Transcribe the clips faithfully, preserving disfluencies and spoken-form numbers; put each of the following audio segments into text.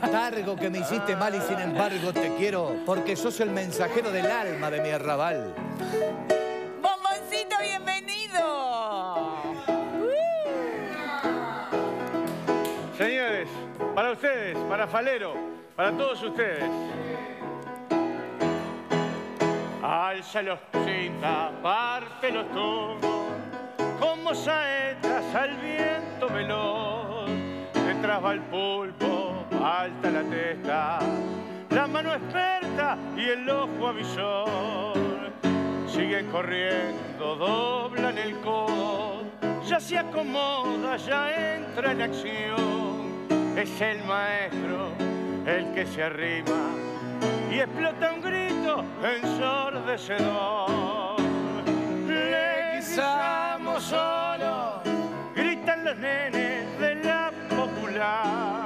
Targo que me hiciste mal y sin embargo te quiero, porque sos el mensajero del alma de mi arrabal. ¡Bomboncito, bienvenido! Señores, para ustedes, para Falero, para todos ustedes. Alza los cinta, parte los tubos, como saetas al viento veloz. Detrás va el pulpo, alta la testa, la mano experta y el ojo avisor. Siguen corriendo, doblan el codo, ya se acomoda, ya entra en acción. Es el maestro el que se arrima y explota un grito ensordecedor. Le guisamos solo, gritan los nenes de la popular.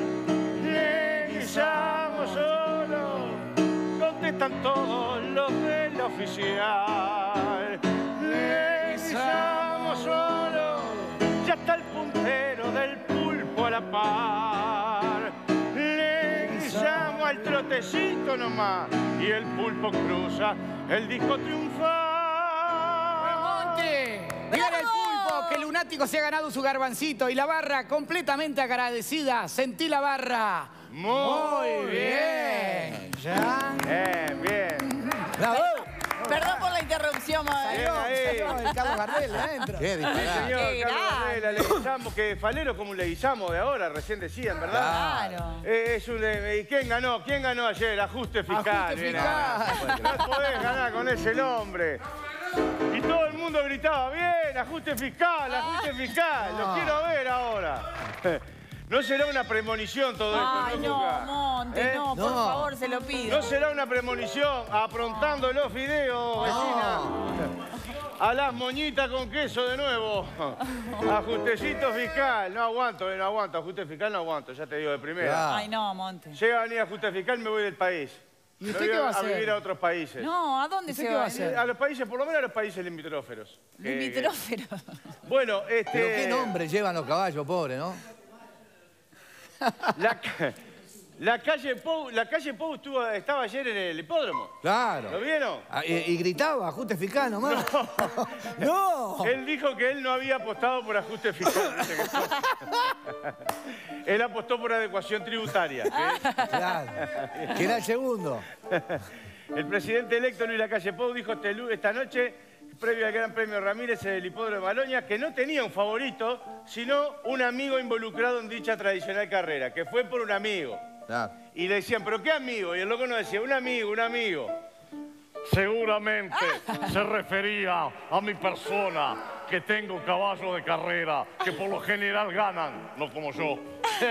Le guisamos solo, contestan todos los de la oficial. Le guisamos solo, ya está el puntero del pulpo a la par. Le guisamos al trotecito nomás y el pulpo cruza el disco triunfal. ¡Monte! Dígale al pulpo que el lunático se ha ganado su garbancito y la barra completamente agradecida. Sentí la barra. Muy, Muy bien. bien. Ya. Bien, bien. ¡Bravo! Perdón por la interrupción, madre. Bien ahí. El Carlos Gardel adentro. ¡Qué Sí, disparate! señor, Qué Carlos grande. Varela, le guisamos, que Falero como un leguizamo de ahora, recién decían, ¿verdad? Claro. Eh, es un, eh, ¿y quién ganó? ¿Quién ganó ayer? Ajuste fiscal. Ajuste Bien, fiscal. No podés ganar con ese nombre. Y todo el mundo gritaba, bien, ajuste fiscal, ajuste fiscal. Lo quiero ver ahora. ¿No será una premonición todo esto? Ay, no, Cuca? Monte, ¿Eh? no, por No. favor, se lo pido. ¿No será una premonición aprontando los fideos, vecina? A las moñitas con queso de nuevo. Ajustecito fiscal. No aguanto, eh, no aguanto. Ajuste fiscal no aguanto, ya te digo de primera. Claro. Ay, no, Monte. Llega a venir ajuste fiscal, me voy del país. ¿Y Me usted voy qué va a a hacer? vivir a otros países. No, ¿a dónde ¿Usted se qué va va a a hacer? A los países, por lo menos a los países limítrofes. Que- Limítrofero. Bueno, este... Pero qué nombre llevan los caballos, pobre, ¿no? La, ca- la calle Pou, la calle Pou estuvo, estaba ayer en el hipódromo. Claro. ¿Lo vieron? Ah, y, y gritaba, ajuste fiscal nomás. ¡No! Él dijo que él no había apostado por ajuste fiscal. ¿Viste que eso? Él apostó por adecuación tributaria. que- Claro. Que era el segundo. El presidente electo Luis Lacalle Pou dijo este lu- esta noche, previo al Gran Premio Ramírez en el hipódromo de Maloña, que no tenía un favorito, sino un amigo involucrado en dicha tradicional carrera, que fue por un amigo. Claro. Y le decían, ¿pero qué amigo? Y el loco nos decía, un amigo, un amigo. Seguramente se refería a mi persona, que tengo caballos de carrera, que por lo general ganan, no como yo.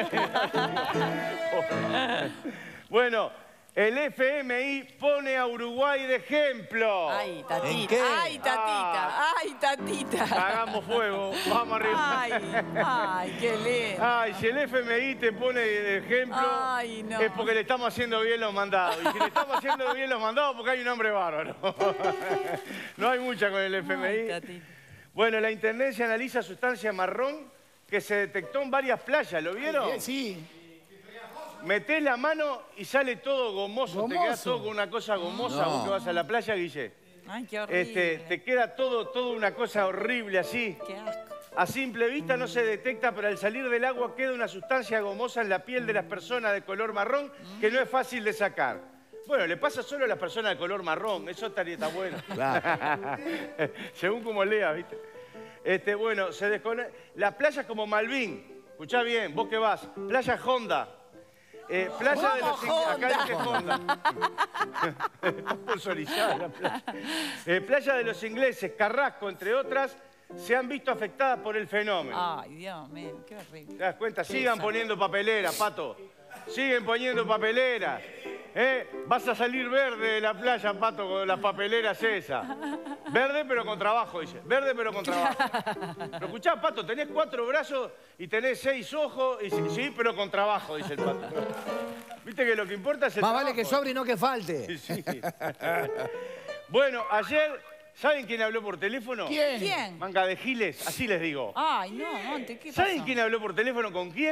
Bueno, el F M I pone a Uruguay de ejemplo. Ay, ¿En tatita. qué? Ay, tatita. Ay, tatita. Hagamos fuego, vamos arriba. Ay, ay, qué lindo. Ay, si el F M I te pone de ejemplo, Ay, no. es porque le estamos haciendo bien los mandados. Y si le estamos haciendo bien los mandados, porque hay un hombre bárbaro. No hay mucha con el F M I. Ay, tatita. Bueno, la Intendencia analiza sustancia marrón que se detectó en varias playas. ¿Lo vieron? Sí. Metés la mano y sale todo gomoso. Te queda Gomoso. todo con una cosa gomosa. No. Vos que vas a la playa, Guille. Ay, qué horrible. Este, te queda todo, todo una cosa horrible así. Qué asco. A simple vista no se detecta, pero al salir del agua queda una sustancia gomosa en la piel de las personas de color marrón que no es fácil de sacar. Bueno, le pasa solo a las personas de color marrón, eso estaría está bueno. Claro. Según como lea, ¿viste? Este, bueno, se desconecta. Las playas como Malvin, escuchá bien, vos que vas, playa Honda. Eh, playa de los ¿Cómo Acá dice Honda. Está sponsorizada la playa. Eh, playa de los Ingleses, Carrasco, entre otras, se han visto afectadas por el fenómeno. Ay, Dios mío, qué horrible. ¿Te das cuenta? Sigan poniendo papelera, Pato. Siguen poniendo papelera. ¿Eh? Vas a salir verde de la playa, Pato, con las papeleras esas. Verde pero con trabajo, dice. Verde pero con trabajo. Pero escuchá, Pato, tenés cuatro brazos y tenés seis ojos. Y sí, sí, pero con trabajo, dice el Pato. Viste que lo que importa es el Más trabajo. vale que sobre y no que falte. Sí. Bueno, ayer, ¿saben quién habló por teléfono? ¿Quién? ¿Quién? Manga de giles, así les digo. Ay, no, Monte, ¿qué pasó? ¿Saben quién habló por teléfono con quién?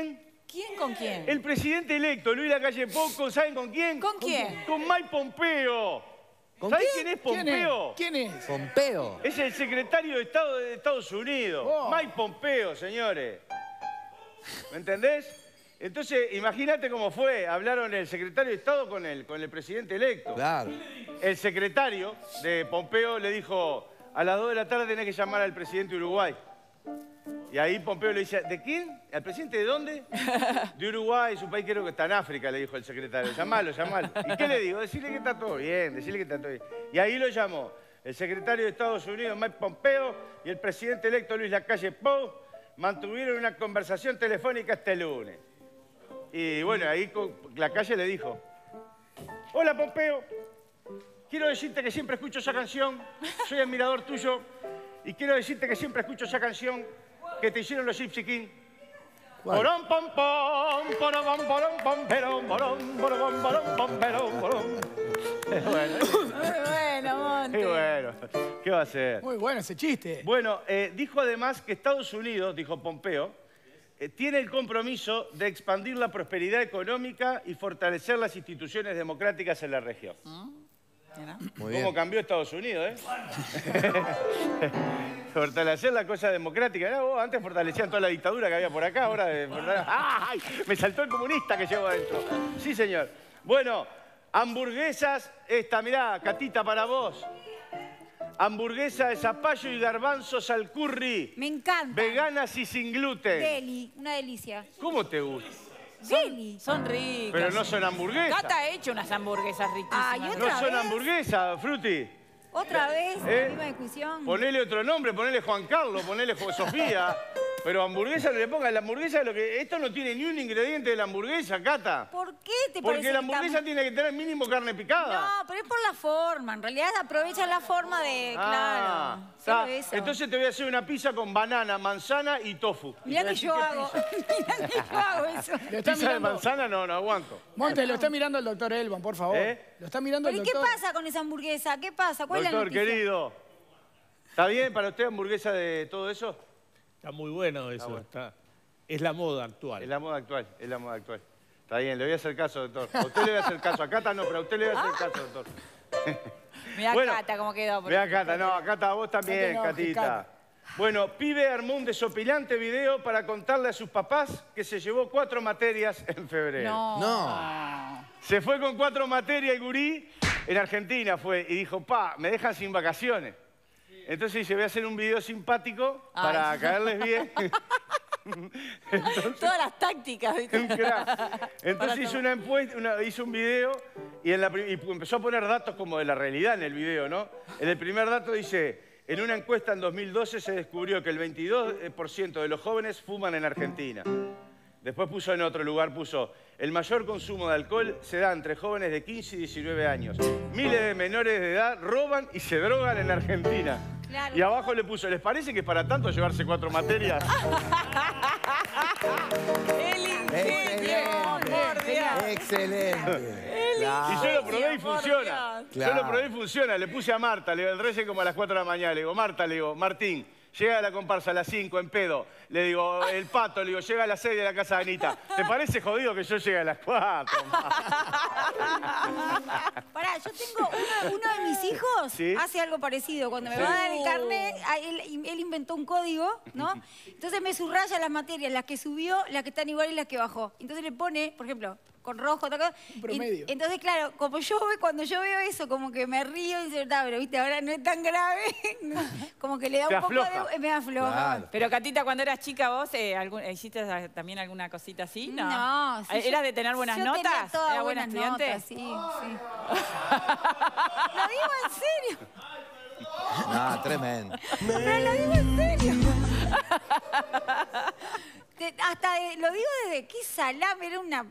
¿Quién con quién? El presidente electo, Luis Lacalle Pou, ¿saben con quién? ¿Con quién? Con Mike Pompeo. ¿Con ¿Sabés quién? quién es ¿Quién es? Pompeo? ¿Quién es? Pompeo. Es el secretario de Estado de Estados Unidos. Oh. Mike Pompeo, señores. ¿Me entendés? Entonces, imagínate cómo fue. Hablaron el secretario de Estado con el, con el presidente electo. Claro. El secretario de Pompeo le dijo, a las dos de la tarde tenés que llamar al presidente de Uruguay. Y ahí Pompeo le dice, ¿de quién? ¿Al presidente de dónde? De Uruguay, su país creo que está en África, le dijo el secretario. Llamalo, llamalo. ¿Y qué le digo? Decirle que está todo bien, decirle que está todo bien. Y ahí lo llamó el secretario de Estados Unidos, Mike Pompeo, y el presidente electo, Luis Lacalle Pou, mantuvieron una conversación telefónica este lunes. Y bueno, ahí Lacalle le dijo, hola Pompeo, quiero decirte que siempre escucho esa canción, soy admirador tuyo, y quiero decirte que siempre escucho esa canción que te hicieron los Gypsy Kings. Porón, pom, pom, porón, porón, pom, perón, porón, porón, porón, pom, perón, porón. Es bueno. Muy bueno, Monte. Qué bueno. ¿Qué va a hacer? Muy bueno ese chiste. Bueno, eh, dijo además que Estados Unidos, dijo Pompeo, eh, tiene el compromiso de expandir la prosperidad económica y fortalecer las instituciones democráticas en la región. Mira. Muy ¿Cómo bien. cambió Estados Unidos, eh? Fortalecer la cosa democrática. ¿No? Vos antes fortalecían toda la dictadura que había por acá, ahora... De... ¡Ay! Me saltó el comunista que llevo adentro. Sí, señor. Bueno, hamburguesas, esta, mirá, Catita, para vos. Hamburguesa de zapallo y garbanzos al curry. Me encanta. Veganas y sin gluten. Deli, una delicia. ¿Cómo te gusta? Deli. Son ricas. Pero no son hamburguesas. Cata ha hecho unas hamburguesas riquísimas. Ay, No ¿otra son vez? hamburguesas, Fruti. Otra vez, ¿Eh? la misma discusión. Ponele otro nombre, ponele Juan Carlos, ponele Jo- Sofía. Pero hamburguesa no le pongas. La hamburguesa es lo que... Esto no tiene ni un ingrediente de la hamburguesa, Cata. ¿Por qué te Porque parece la que hamburguesa estamos- tiene que tener mínimo carne picada. No, pero es por la forma. En realidad aprovechan la forma de... Ah, claro. Solo está. eso. Entonces te voy a hacer una pizza con banana, manzana y tofu. Mirá Y te que voy a yo decir hago. Mirá que yo hago eso. Lo está Pizza de mirando. manzana no, no aguanto. Monte, lo está mirando el doctor Elban, por favor. ¿Eh? Lo está mirando ¿Pero el y qué doctor. pasa con esa hamburguesa? ¿Qué pasa? ¿Cuál es la Doctor, noticia? querido. ¿Está bien para usted hamburguesa de todo eso? Está muy bueno eso. bueno. Está, es la moda actual. Es la moda actual, es la moda actual. Está bien, le voy a hacer caso, doctor. A usted le voy a hacer caso. A Cata no, pero a usted le voy a hacer caso, doctor. Mirá Bueno, Cata cómo quedó. por Vea, ejemplo. Cata, no, Cata, vos también, No te enojes, Catita. Cata. Bueno, pibe armó un desopilante video para contarle a sus papás que se llevó cuatro materias en febrero. No. No. Se fue con cuatro materias el gurí, en Argentina fue, y dijo, pa, me dejan sin vacaciones. Entonces dice, voy a hacer un video simpático para Ay. caerles bien. Todas las tácticas, ¿viste? Un crack. Entonces hizo, una encuesta, una- hizo un video y, en la pri- y empezó a poner datos como de la realidad en el video, ¿no? En el primer dato dice, en una encuesta en dos mil doce se descubrió que el veintidós por ciento de los jóvenes fuman en Argentina. Después puso en otro lugar, puso, el mayor consumo de alcohol se da entre jóvenes de quince y diecinueve años. Miles de menores de edad roban y se drogan en Argentina. Claro. Y abajo le puso, ¿les parece que es para tanto llevarse cuatro materias? El ingenio, por Dios. Excelente. Y Claro. yo lo probé y Por funciona. Dios. Yo Claro. lo probé y funciona. Le puse a Marta, le digo, el rey como a las cuatro de la mañana. Le digo, Marta, le digo, Martín, llega a la comparsa a las cinco en pedo. Le digo, el pato, le digo, llega a las seis de la casa de Anita. ¿Te parece jodido que yo llegue a las cuatro? Pará, yo tengo uno, uno de mis hijos, ¿Sí? hace algo parecido. Cuando me va a dar el carnet, a él, él inventó un código, ¿no? Entonces me subraya las materias, las que subió, las que están igual y las que bajó. Entonces le pone, por ejemplo, con rojo, tal cosa. Un promedio. Y- entonces, claro, como yo ve- cuando yo veo eso, como que me río y dice, "Ah, pero viste, ahora no es tan grave". Como que le da Te un poco afloja. de... Me afloja. Claro. Pero Catita, cuando eras chica vos, eh, algún- ¿hiciste a- también alguna cosita así? No. No, sí, ¿Eras yo- de tener buenas yo notas? tenía todas ¿Era buena buenas estudiante? notas, sí, sí. Lo digo en serio. No, tremendo. Pero lo digo en serio. Te- hasta de- lo digo desde que salame era una...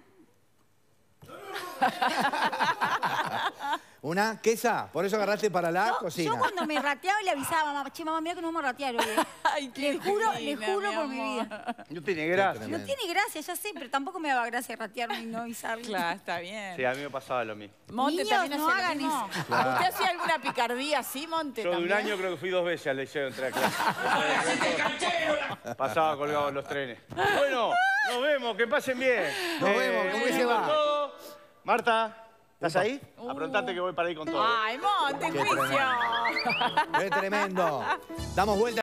¿Una quesa? Por eso agarraste para la Yo, cocina. yo cuando me rateaba le avisaba a mamá, che, mamá, mira que no vamos a ratear hoy. eh". Ay, qué Le juro, le divina, juro mi por mi amor. vida. No tiene gracia. Tremendo. No tiene gracia, ya sé, pero tampoco me daba gracia ratearme y no avisarle. Claro, está bien. Sí, a mí me pasaba lo mismo. Monte Niños, también no hacía lo hagan mismo. eso. Claro. ¿Usted hacía alguna picardía así, Monte? Yo de un también? año creo que fui dos veces al liceo entre a clase. Pasaba colgado en los trenes. Bueno, Nos vemos, que pasen bien. Nos vemos, ¿cómo un se va? con todo. Marta, ¿estás ahí? Aprontate que voy para ir con todo. Ay, Monte, Qué juicio. tremendo. Qué tremendo. Damos vuelta.